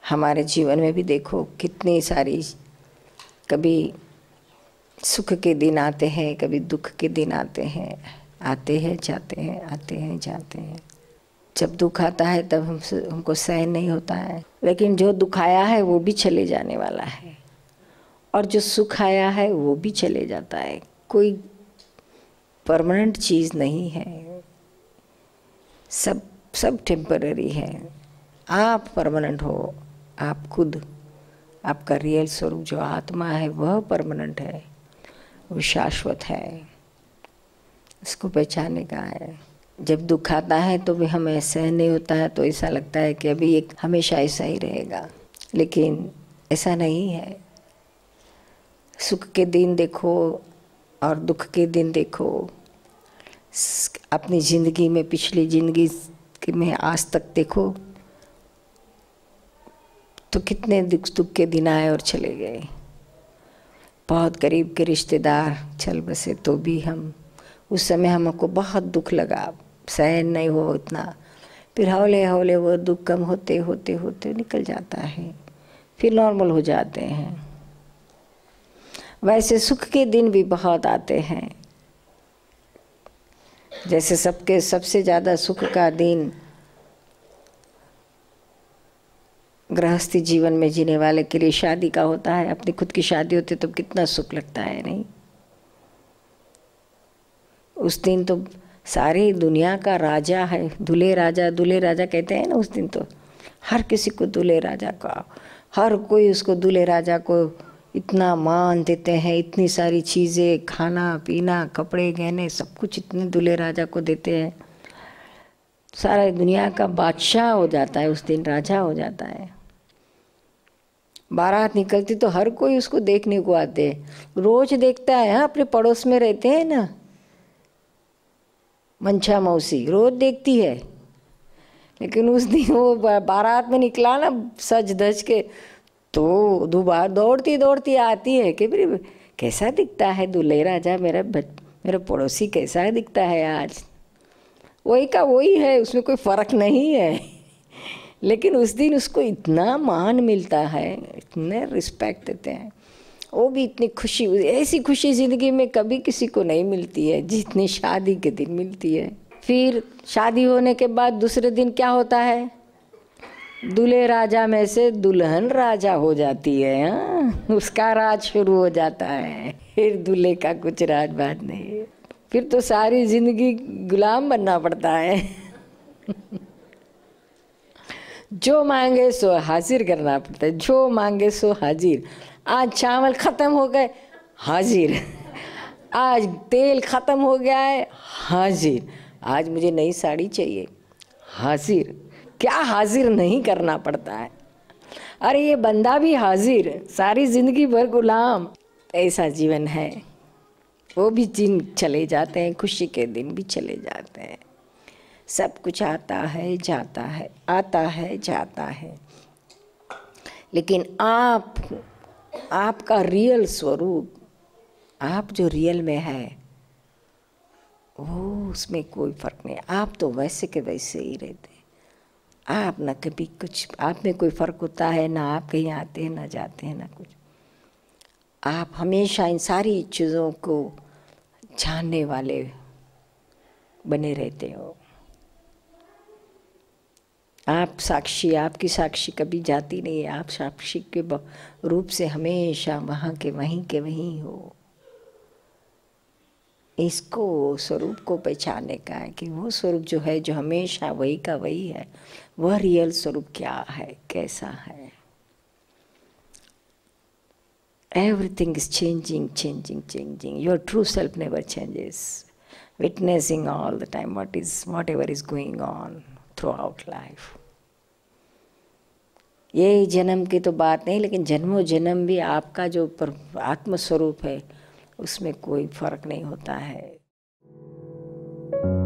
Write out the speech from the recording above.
हमारे जीवन में भी देखो कितनी सारी, कभी सुख के दिन आते हैं, कभी दुख के दिन आते हैं जाते हैं, आते हैं जाते हैं। जब दुख आता है तब हमको सहन नहीं होता है, लेकिन जो दुख आया है वो भी चले जाने वाला है, और जो सुख आया है वो भी चले जाता है। कोई परमानेंट चीज़ नहीं है, सब टेम्पररी है। आप परमानेंट हो, आप खुद, आपका रियल स्वरूप जो आत्मा है वह परमानेंट है, वो शाश्वत है, उसको पहचानने का है। जब दुख आता है तो भी हमें सहन नहीं होता है, तो ऐसा लगता है कि अभी एक हमेशा ऐसा ही रहेगा, लेकिन ऐसा नहीं है। सुख के दिन देखो और दुख के दिन देखो, अपनी ज़िंदगी में, पिछली ज़िंदगी में आज तक देखो तो कितने दुख के दिन आए और चले गए। बहुत करीब के रिश्तेदार चल बसे तो भी हम उस समय हमको बहुत दुख लगा, सहन नहीं हो उतना, फिर हौले हौले वो दुख कम होते होते होते निकल जाता है, फिर नॉर्मल हो जाते हैं। वैसे सुख के दिन भी बहुत आते हैं। जैसे सबके सबसे ज़्यादा सुख का दिन गृहस्थी जीवन में जीने वाले के लिए शादी का होता है। अपनी खुद की शादी होती तो कितना सुख लगता है, नहीं? उस दिन तो सारी दुनिया का राजा है, दूल्हे राजा कहते हैं ना। उस दिन तो हर किसी को दूल्हे राजा का, हर कोई उसको दूल्हे राजा को इतना मान देते हैं, इतनी सारी चीज़ें, खाना पीना, कपड़े गहने, सब कुछ इतने दूल्हे राजा को देते हैं। सारा दुनिया का बादशाह हो जाता है उस दिन, राजा हो जाता है। बारात निकलती तो हर कोई उसको देखने को आते हैं, रोज देखता है। हाँ, अपने पड़ोस में रहते हैं ना, मंछा मौसी रोज देखती है, लेकिन उस दिन वो बारात में निकला ना सज धज के, तो दोबारा दौड़ती दौड़ती आती है कि फिर कैसा दिखता है दूल्हे राजा, मेरा पड़ोसी कैसा दिखता है आज। वही का वही है, उसमें कोई फ़र्क नहीं है, लेकिन उस दिन उसको इतना मान मिलता है, इतने रिस्पेक्ट देते हैं। वो भी इतनी खुशी, ऐसी खुशी ज़िंदगी में कभी किसी को नहीं मिलती है जितनी शादी के दिन मिलती है। फिर शादी होने के बाद दूसरे दिन क्या होता है, दूल्हे राजा में से दुल्हन राजा हो जाती है। हाँ, उसका राज शुरू हो जाता है, फिर दूल्हे का कुछ राज बात नहीं, फिर तो सारी जिंदगी गुलाम बनना पड़ता है। जो मांगे सो हाजिर करना पड़ता है, जो मांगे सो हाजिर। आज चावल ख़त्म हो गए, हाजिर। आज तेल ख़त्म हो गया है, हाजिर। आज मुझे नई साड़ी चाहिए, हाजिर। क्या हाजिर नहीं करना पड़ता है। अरे ये बंदा भी हाजिर, सारी ज़िंदगी भर गुलाम। ऐसा जीवन है। वो भी दिन चले जाते हैं, खुशी के दिन भी चले जाते हैं। सब कुछ आता है जाता है, आता है जाता है, लेकिन आपका रियल स्वरूप, आप जो रियल में है, वो उसमें कोई फ़र्क नहीं। आप तो वैसे के वैसे ही रहते हैं। आप ना कभी कुछ, आप में कोई फ़र्क होता है ना, आप कहीं आते हैं ना जाते हैं ना कुछ। आप हमेशा इन सारी चीज़ों को जानने वाले बने रहते हो। आप साक्षी, आपकी साक्षी कभी जाती नहीं है। आप साक्षी के रूप से हमेशा वहाँ के वहीं हो। इसको स्वरूप को पहचानने का है कि वो स्वरूप जो है, जो हमेशा वही का वही है, वह रियल स्वरूप क्या है, कैसा है। Everything is changing. Your true self never changes. Witnessing all the time whatever is going on throughout life. ये जन्म की तो बात नहीं, लेकिन जन्मों जन्म भी आपका जो आत्म स्वरूप है उसमें कोई फर्क नहीं होता है।